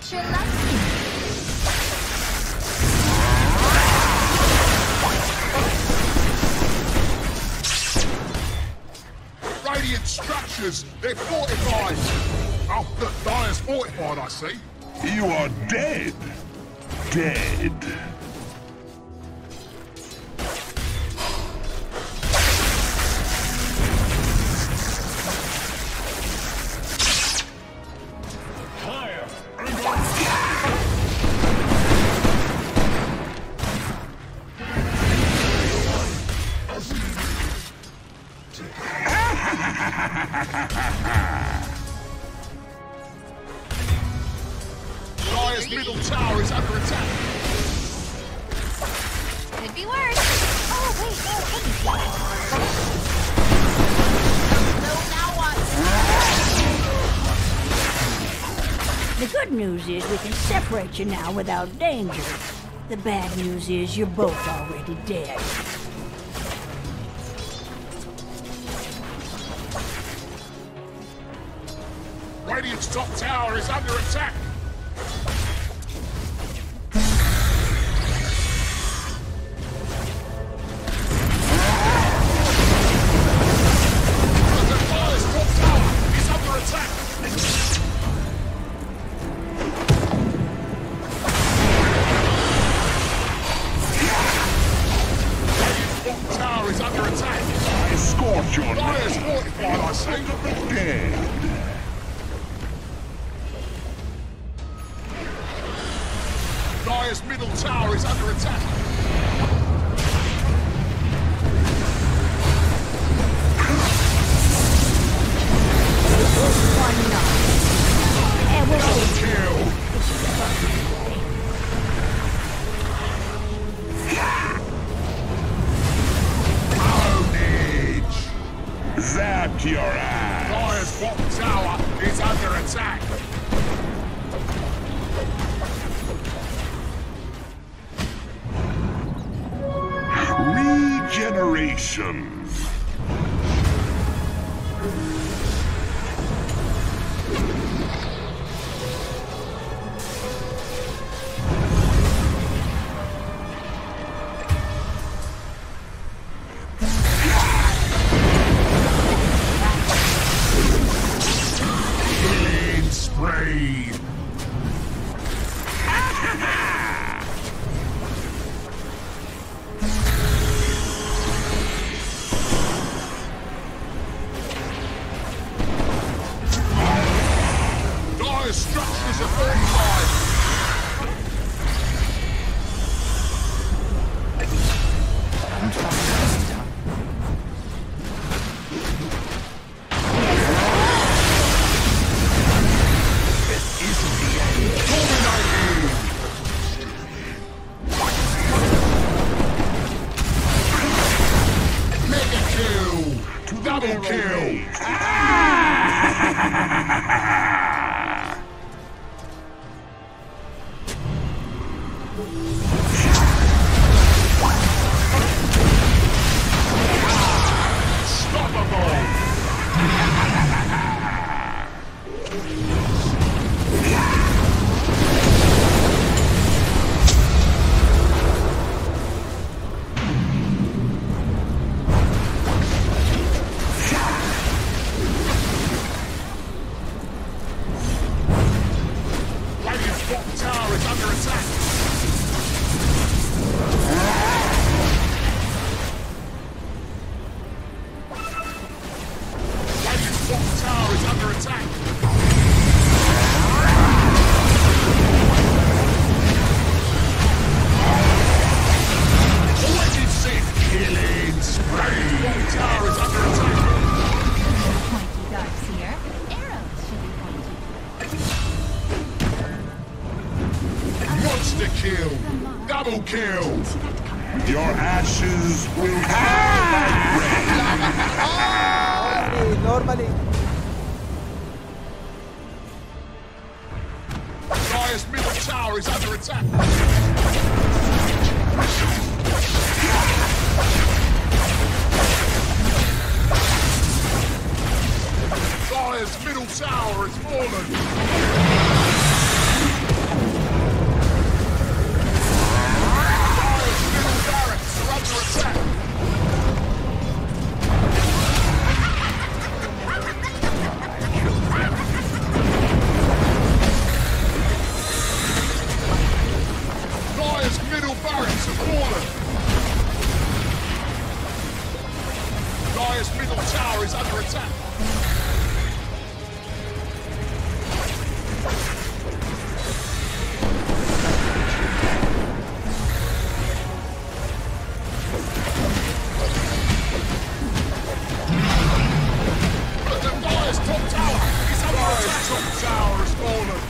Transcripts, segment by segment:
Radiant structures, they're fortified. Oh, look, Dire's fortified, I see. You are dead. Dead. Dire's middle tower is under attack. Could be worse. Oh, wait, no, now what? The good news is we can separate you now without danger. The bad news is you're both already dead. Radiant's top tower is under attack. Dire's top tower is under attack. Radiant's top tower is under attack. I scorch your Dire's name. fortified, I see. Dead. Dire's middle tower is under attack. Double kill. Carnage. Zapped your ass. Dire's bottom tower is under attack. Regeneration. Killing spree. Dire's structures are fortified. Mega kill. Double kill. Radiant's bottom tower is under attack. Radiant's bottom tower is under attack. Already sick. Killing spree. Radiant's bottom tower is under attack. Pointy darts here. Arrows should be pointy. Monster kill. Double kill. Your ashes will Normally. Dire's middle tower is under attack. Dire's middle tower has fallen. attack. The Dire's top tower is under attack. Top tower has fallen.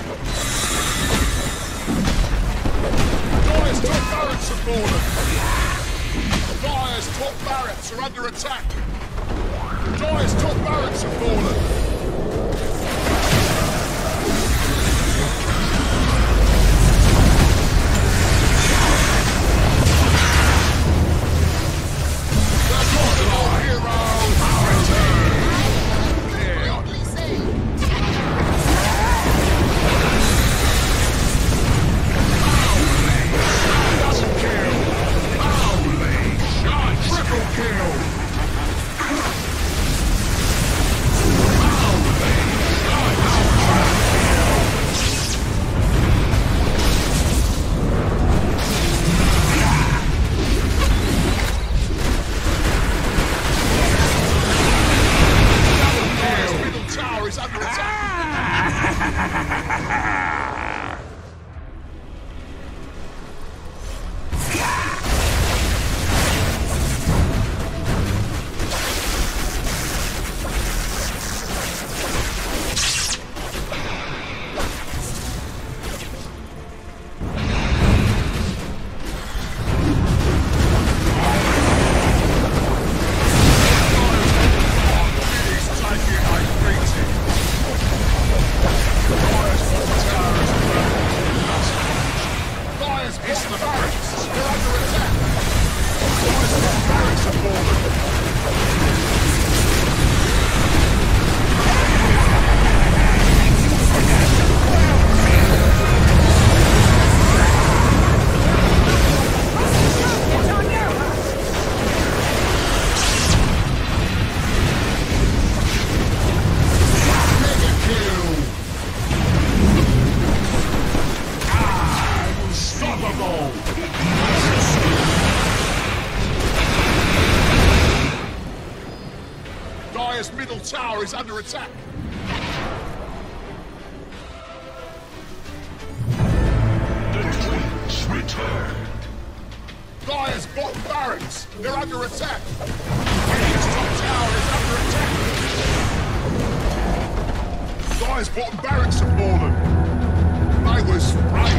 Dire's top barracks have fallen. Dire's top barracks are under attack. Dire's top barracks have fallen. The Kryptonill heroes return. Yeah. Double kill. Holy shot. Triple kill. Middle tower is under attack. Dire's middle tower is under attack. The twins returned. Dire's bottom barracks, they're under attack. Dire's top tower is under attack. Dire's bottom barracks have fallen. They were sprayed.